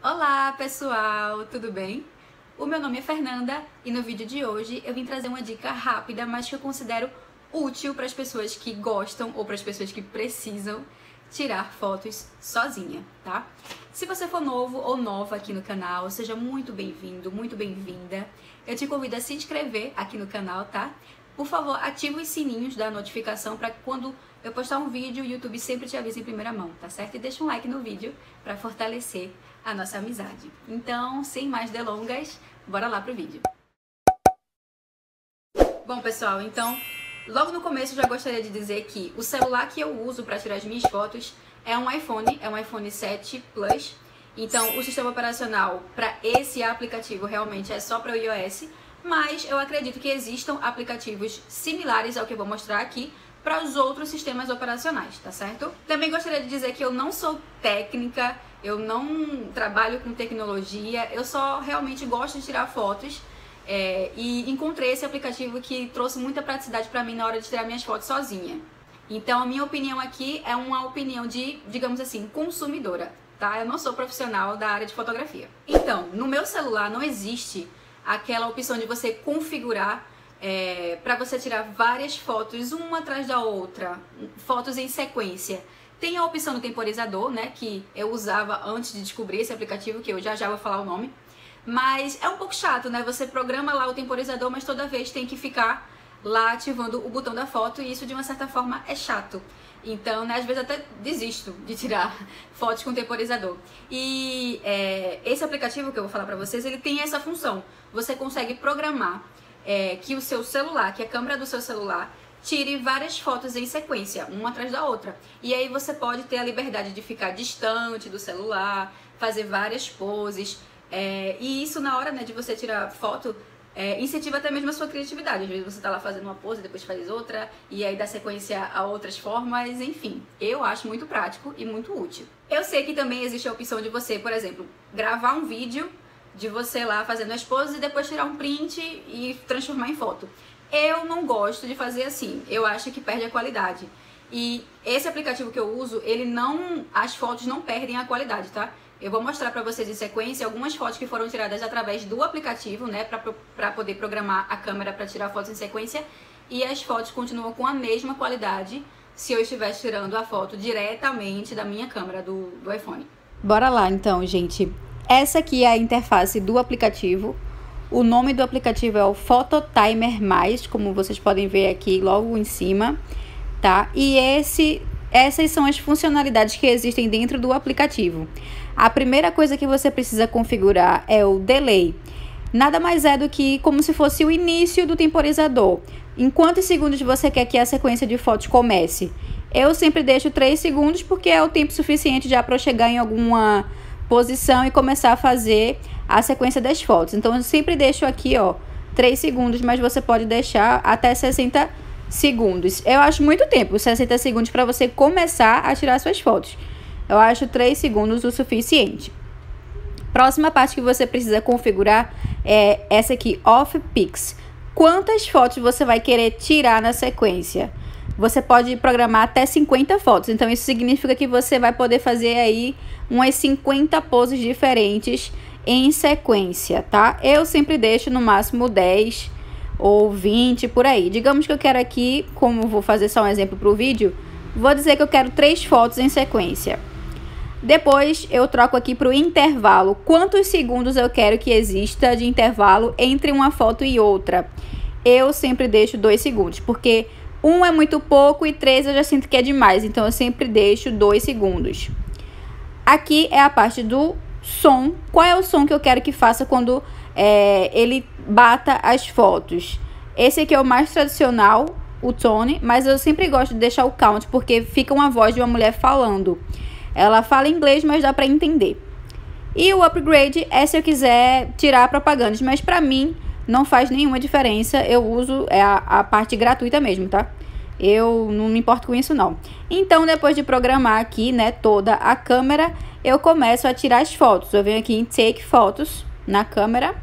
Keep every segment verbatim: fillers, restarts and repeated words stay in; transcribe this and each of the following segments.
Olá pessoal, tudo bem? O meu nome é Fernanda e no vídeo de hoje eu vim trazer uma dica rápida, mas que eu considero útil para as pessoas que gostam ou para as pessoas que precisam tirar fotos sozinha, tá? Se você for novo ou nova aqui no canal, seja muito bem-vindo, muito bem-vinda. Eu te convido a se inscrever aqui no canal, tá? Por favor, ative os sininhos da notificação para quando eu postar um vídeo, o YouTube sempre te avisa em primeira mão, tá certo? E deixa um like no vídeo para fortalecer a nossa amizade. Então, sem mais delongas, bora lá pro vídeo. Bom, pessoal, então, logo no começo eu já gostaria de dizer que o celular que eu uso para tirar as minhas fotos é um iPhone, é um iPhone sete Plus. Então, o sistema operacional para esse aplicativo realmente é só para o iOS, mas eu acredito que existam aplicativos similares ao que eu vou mostrar aqui para os outros sistemas operacionais, tá certo? Também gostaria de dizer que eu não sou técnica, eu não trabalho com tecnologia, eu só realmente gosto de tirar fotos é, e encontrei esse aplicativo que trouxe muita praticidade para mim na hora de tirar minhas fotos sozinha. Então a minha opinião aqui é uma opinião de, digamos assim, consumidora, tá? Eu não sou profissional da área de fotografia. Então, no meu celular não existe aquela opção de você configurar É, para você tirar várias fotos, uma atrás da outra, fotos em sequência. Tem a opção do temporizador, né, que eu usava antes de descobrir esse aplicativo, que eu já já vou falar o nome. Mas é um pouco chato, né, você programa lá o temporizador, mas toda vez tem que ficar lá ativando o botão da foto, e isso de uma certa forma é chato. Então, né, às vezes até desisto de tirar fotos com temporizador. E é, esse aplicativo que eu vou falar pra vocês, ele tem essa função. Você consegue programar É, que o seu celular, que a câmera do seu celular tire várias fotos em sequência, uma atrás da outra. E aí você pode ter a liberdade de ficar distante do celular, fazer várias poses. É, e isso na hora, né, de você tirar foto, é, incentiva até mesmo a sua criatividade. Às vezes você tá lá fazendo uma pose, depois faz outra, e aí dá sequência a outras formas, enfim. Eu acho muito prático e muito útil. Eu sei que também existe a opção de você, por exemplo, gravar um vídeo de você lá fazendo as poses e depois tirar um print e transformar em foto. Eu não gosto de fazer assim, eu acho que perde a qualidade. E esse aplicativo que eu uso, ele não, as fotos não perdem a qualidade, tá? Eu vou mostrar pra vocês em sequência algumas fotos que foram tiradas através do aplicativo, né, pra, pra poder programar a câmera pra tirar fotos em sequência, e as fotos continuam com a mesma qualidade se eu estivesse tirando a foto diretamente da minha câmera do, do iPhone. Bora lá então, gente. Essa aqui é a interface do aplicativo. O nome do aplicativo é o Phototimer mais, como vocês podem ver aqui logo em cima, tá? E esse, essas são as funcionalidades que existem dentro do aplicativo. A primeira coisa que você precisa configurar é o delay. Nada mais é do que como se fosse o início do temporizador. Em quantos segundos você quer que a sequência de fotos comece? Eu sempre deixo três segundos porque é o tempo suficiente já para eu chegar em alguma posição e começar a fazer a sequência das fotos. Então eu sempre deixo aqui, ó, três segundos, mas você pode deixar até sessenta segundos. Eu acho muito tempo, sessenta segundos para você começar a tirar suas fotos. Eu acho três segundos o suficiente. Próxima parte que você precisa configurar é essa aqui, Off Pics. Quantas fotos você vai querer tirar na sequência? Você pode programar até cinquenta fotos, então isso significa que você vai poder fazer aí umas cinquenta poses diferentes em sequência, tá? Eu sempre deixo no máximo dez ou vinte por aí. Digamos que eu quero aqui, como vou fazer só um exemplo para o vídeo, vou dizer que eu quero três fotos em sequência. Depois eu troco aqui para o intervalo. Quantos segundos eu quero que exista de intervalo entre uma foto e outra? Eu sempre deixo dois segundos, porque um é muito pouco e três eu já sinto que é demais, então eu sempre deixo dois segundos. Aqui é a parte do som. Qual é o som que eu quero que faça quando é, ele bata as fotos? Esse aqui é o mais tradicional, o tone, mas eu sempre gosto de deixar o count, porque fica uma voz de uma mulher falando. Ela fala inglês, mas dá pra entender. E o upgrade é se eu quiser tirar propagandas, mas pra mim não faz nenhuma diferença, eu uso é a, a parte gratuita mesmo, tá? Eu não me importo com isso, não. Então, depois de programar aqui, né, toda a câmera, eu começo a tirar as fotos. Eu venho aqui em Take Photos, na câmera.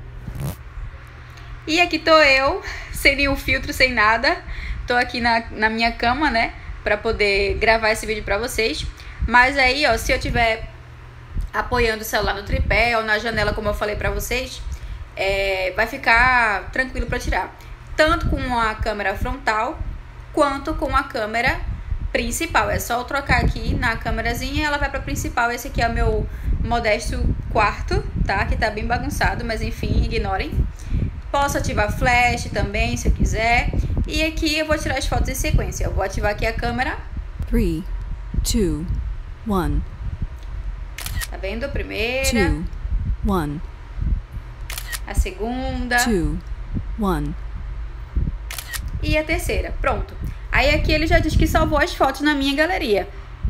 E aqui tô eu, sem nenhum filtro, sem nada. Tô aqui na, na minha cama, né, pra poder gravar esse vídeo pra vocês. Mas aí, ó, se eu tiver apoiando o celular no tripé ou na janela, como eu falei pra vocês, é, vai ficar tranquilo pra tirar. Tanto com a câmera frontal, quanto com a câmera principal. É só eu trocar aqui na câmerazinha e ela vai pra principal. Esse aqui é o meu modesto quarto, tá? Que tá bem bagunçado, mas enfim, ignorem. Posso ativar flash também, se eu quiser. E aqui eu vou tirar as fotos em sequência. Eu vou ativar aqui a câmera. three, two, one. Tá vendo? A primeira. two, one. A segunda. two, one. E a terceira. Pronto. Aí aqui ele já diz que salvou as fotos na minha galeria.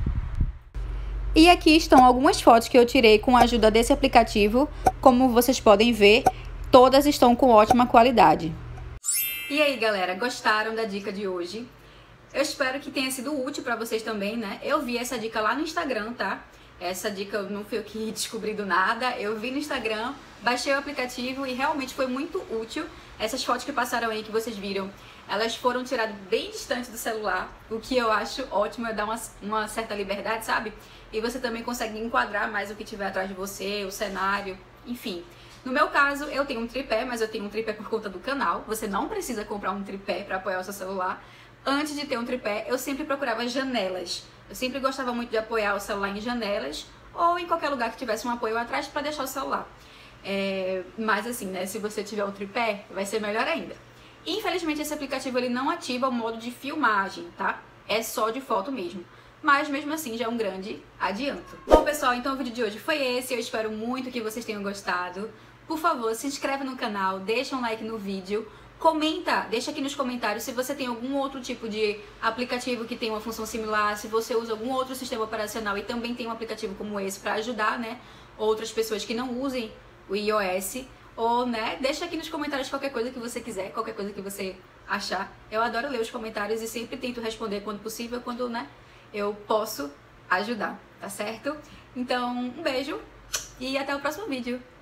E aqui estão algumas fotos que eu tirei com a ajuda desse aplicativo. Como vocês podem ver, todas estão com ótima qualidade. E aí, galera, gostaram da dica de hoje? Eu espero que tenha sido útil pra vocês também, né? Eu vi essa dica lá no Instagram, tá? Essa dica não foi eu que descobri do nada. Eu vi no Instagram, baixei o aplicativo e realmente foi muito útil. Essas fotos que passaram aí, que vocês viram, elas foram tiradas bem distante do celular, o que eu acho ótimo, é dar uma, uma certa liberdade, sabe? E você também consegue enquadrar mais o que tiver atrás de você, o cenário, enfim. No meu caso, eu tenho um tripé, mas eu tenho um tripé por conta do canal. Você não precisa comprar um tripé para apoiar o seu celular. Antes de ter um tripé, eu sempre procurava janelas. Eu sempre gostava muito de apoiar o celular em janelas ou em qualquer lugar que tivesse um apoio atrás para deixar o celular. É, mas assim, né, se você tiver um tripé, vai ser melhor ainda. Infelizmente, esse aplicativo ele não ativa o modo de filmagem, tá? É só de foto mesmo. Mas mesmo assim já é um grande adianto. Bom, pessoal, então o vídeo de hoje foi esse. Eu espero muito que vocês tenham gostado. Por favor, se inscreve no canal, deixa um like no vídeo, comenta, deixa aqui nos comentários se você tem algum outro tipo de aplicativo que tem uma função similar, se você usa algum outro sistema operacional e também tem um aplicativo como esse para ajudar, né, outras pessoas que não usem o iOS, ou, né, deixa aqui nos comentários qualquer coisa que você quiser, qualquer coisa que você achar. Eu adoro ler os comentários e sempre tento responder quando possível, quando, né, eu posso ajudar, tá certo? Então, um beijo e até o próximo vídeo.